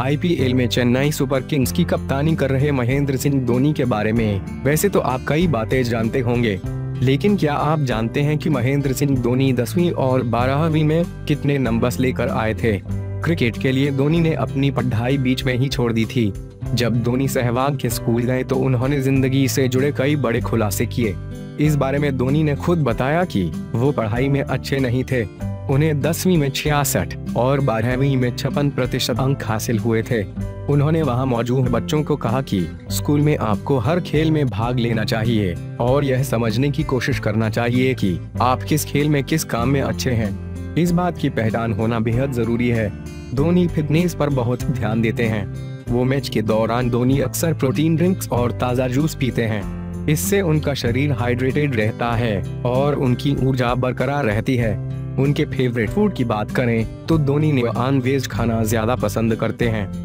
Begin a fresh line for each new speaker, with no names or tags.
IPL में Chennai super Kings की कप्तानी कर रहे महेंद्र सिंह धोनी के बारे में वैसे तो आप कई बातें जानते होंगे, लेकिन क्या आप जानते हैं कि महेंद्र सिंह धोनी 10वीं और 12वीं में कितने नंबर्स लेकर आए थे। क्रिकेट के लिए धोनी ने अपनी पढ़ाई बीच में ही छोड़ दी थी। जब धोनी सहवाग के स्कूल गए तो उन्होंने जिंदगी से जुड़े कई बड़े खुलासे किए। इस बारे में धोनी ने खुद बताया कि वो पढ़ाई में अच्छे नहीं थे। उन्हें 10वीं में 66 और 12वीं में 56% अंक हासिल हुए थे। उन्होंने वहां मौजूद बच्चों को कहा कि स्कूल में आपको हर खेल में भाग लेना चाहिए और यह समझने की कोशिश करना चाहिए कि आप किस खेल में किस काम में अच्छे हैं। इस बात की पहचान होना बेहद जरूरी है। धोनी फिटनेस पर बहुत ध्यान देते हैं। वो मैच के दौरान धोनी अक्सर प्रोटीन ड्रिंक्स और ताज़ा जूस पीते हैं। इससे उनका शरीर हाइड्रेटेड रहता है और उनकी ऊर्जा बरकरार रहती है। उनके फेवरेट फूड की बात करें तो धोनी नॉन वेज खाना ज्यादा पसंद करते हैं।